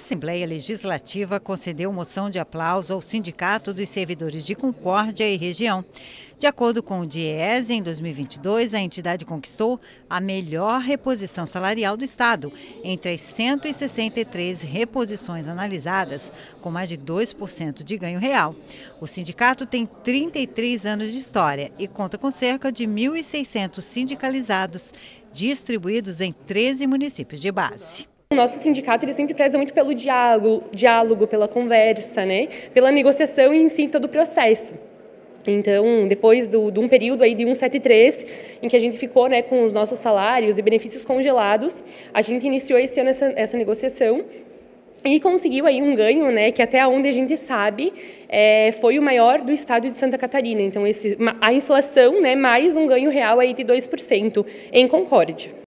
Assembleia Legislativa concedeu moção de aplauso ao Sindicato dos Servidores de Concórdia e Região. De acordo com o DIEESE, em 2022, a entidade conquistou a melhor reposição salarial do Estado, entre as 163 reposições analisadas, com mais de 2% de ganho real. O sindicato tem 33 anos de história e conta com cerca de 1.600 sindicalizados, distribuídos em 13 municípios de base. O nosso sindicato ele sempre preza muito pelo diálogo, pela conversa, né? Pela negociação e em si todo o processo. Então, depois de um período aí de 173, em que a gente ficou, né, com os nossos salários e benefícios congelados, a gente iniciou esse ano essa negociação e conseguiu aí um ganho, né, que até onde a gente sabe foi o maior do estado de Santa Catarina. Então, a inflação, né, mais um ganho real aí de 2% em Concórdia.